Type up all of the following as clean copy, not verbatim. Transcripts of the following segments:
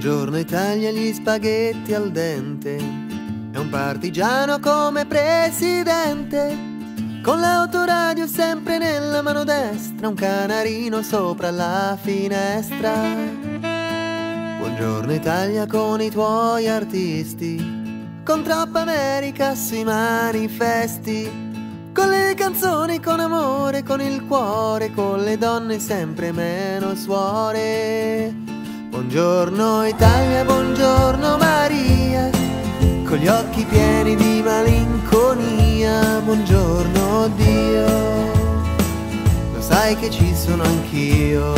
Buongiorno Italia, gli spaghetti al dente, è un partigiano come presidente, con l'autoradio sempre nella mano destra, un canarino sopra la finestra. Buongiorno Italia con i tuoi artisti, con troppa America sui manifesti, con le canzoni, con amore, con il cuore, con le donne sempre meno suore. Buongiorno Italia, buongiorno Maria, con gli occhi pieni di malinconia. Buongiorno Dio, lo sai che ci sono anch'io.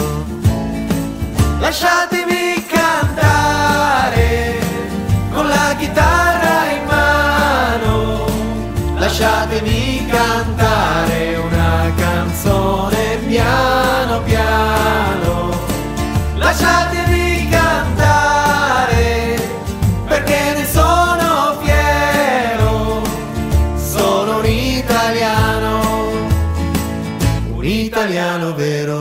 Lasciatemi cantare con la chitarra in mano, lasciatemi cantare una canzone piano piano. Lasciatemi cantare perché ne sono fiero, sono un italiano vero.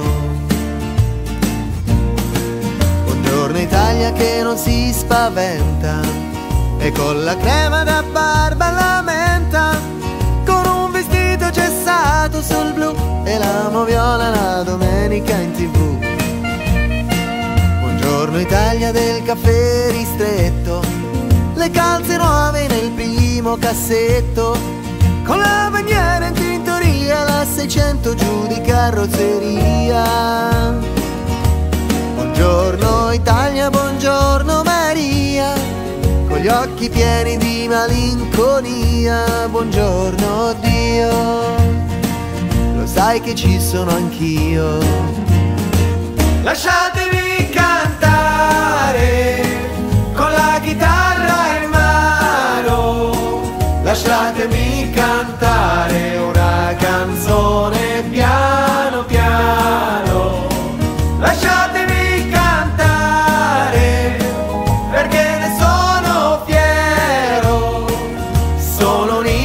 Buongiorno Italia che non si spaventa e con la crema da barba la menta, con un vestito gessato sul blu e la moviola la domenica in TV. Buongiorno Italia del caffè ristretto, le calze nuove nel primo cassetto, con la bandiera in tintoria, la 600 giù di carrozzeria. Buongiorno Italia, buongiorno Maria, con gli occhi pieni di malinconia. Buongiorno Dio, lo sai che ci sono anch'io. Lasciatemi cantare con la chitarra in mano, lasciatemi cantare una canzone piano piano. Lasciatemi cantare perché ne sono fiero, sono un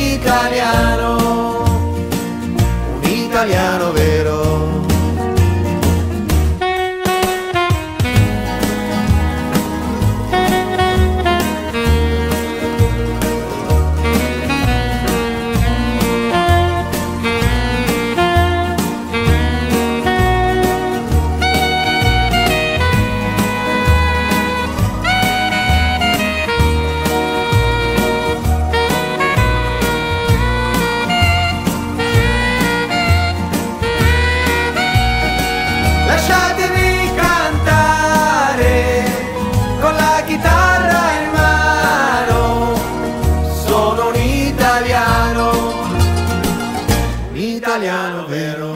italiano vero. Lasciatemi cantare con la chitarra in mano, sono un italiano vero.